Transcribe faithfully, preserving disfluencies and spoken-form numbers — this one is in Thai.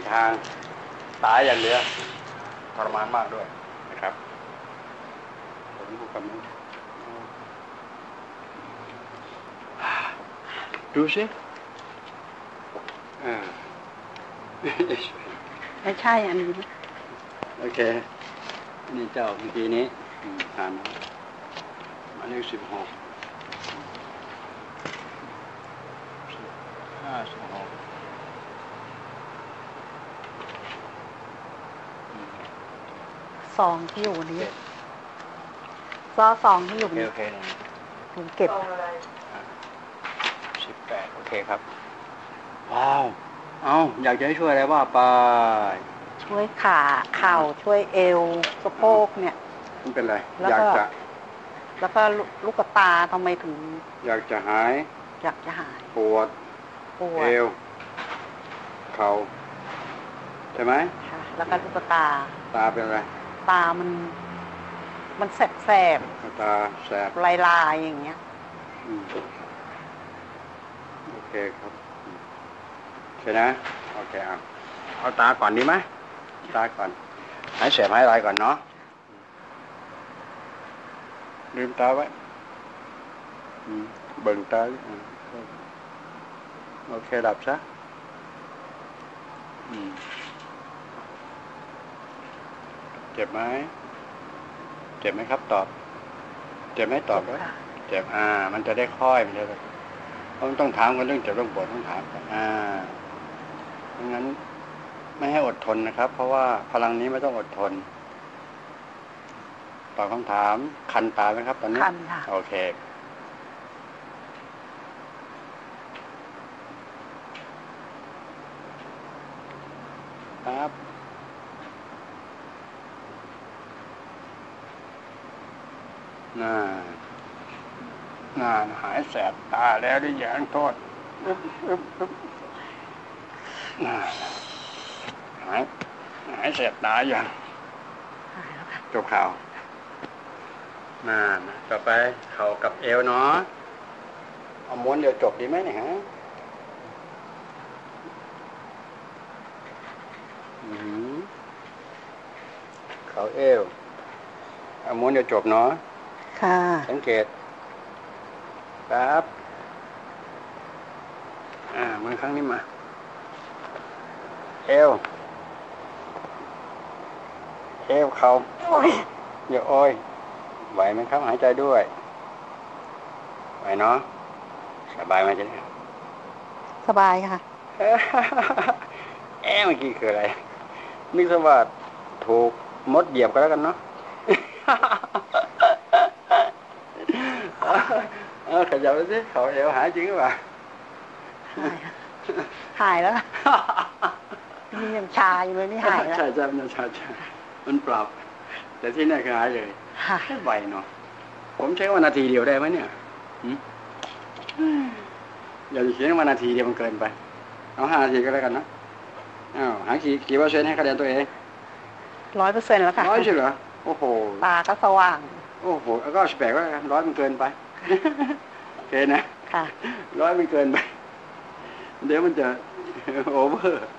ทางตายอย่างเดียวทรมานมากด้วยนะครับผมดูคำนี้ดูสิอ่าไม่ใช่อันนี้โอเคนี่เจ้าเมื่อกี้นี้ผ่านมาเลขสิบหกห้าสิบหกซองที่อยู่นี้ซอซองที่อยู่นี้โอเคผมเก็บสิบแปดโอเคครับว้าวเอาอยากจะให้ช่วยอะไรว่าไปช่วยขาเข่าช่วยเอวสะโพกเนี่ยมันเป็นไรอยากจะแล้วก็ลูกตาทำไมถึงอยากจะหายอยากจะหายปวดปวดเอวเข่าใช่ไหมค่ะแล้วก็ลูกตาตาเป็นอะไรตามันมันแสบแสบตาแสบลายลายอย่างเงี้ยโอเคครับใช่นะโอเคเอาเอาตาก่อนดีไหมตาก่อนหายแสบหายลายก่อนเนาะลืมตาไว้เบิ่งตาโอเคหลับซะเจ็บไหมเจ็บไหมครับตอบเจ็บไหมตอบด้วยเจ็บอ่ามันจะได้ค่อยมันจะต้องต้องถามกันเรื่องเจ็บเรื่องปวดต้องถามกันอ่าเพราะงั้นไม่ให้อดทนนะครับเพราะว่าพลังนี้ไม่ต้องอดทนตอบคำถามคันตาไหมครับตอนนี้คันค่ะโอเคครับน่าน่าหายแสบตาแล้วด้วยอย่างโทษอึ๊บอึ๊บอึ๊บน่าหายหายแสบตาอย่างหายแล้วค่ะจบข่าวน่าต่อไปเข่ากับเอวเนาะเอาม้วนเดียวจบดีไหมเนี่ยฮะเข่าเอวเอาม้วนเดียวจบเนาะค่ะสังเกตครับอ่ามือข้างนี้มาเอวเอวเข่าอย่าโอยไหวไหมครับหายใจด้วยไหวเนาะสบายไหมจ๊ะสบายค่ะเอ๊ะเมื่อกี้คืออะไรนึกซะว่าถูกมดเหยียบก็แล้วกันเนาะเออขยับไปสิเขาเอวหายจริงหรือเปล่าหายหายแล้วนี่ยังชาอยู่เลยนี่หายแล้วใช่ใช่มันชาชามันปรับแต่ที่นี่คือหายเลยแค่ใบเนาะผมใช้ว่านาทีเดียวได้ไหมเนี่ยอย่าจะเขียนว่านาทีเดียวมันเกินไปเอาห้านาทีก็แล้วกันนะอ้าวหายกี่กี่เปอร์เซ็นต์ให้คะแนนตัวเองร้อยเปอร์เซ็นต์แล้วค่ะร้อยใช่เหรอโอ้โหตาก็สว่างโอ้โหก็สิบแปดก็ร้อยมันเกินไปโอเคนะค่ะร้อยมันเกินไปเดี๋ยวมันจะโอเวอร์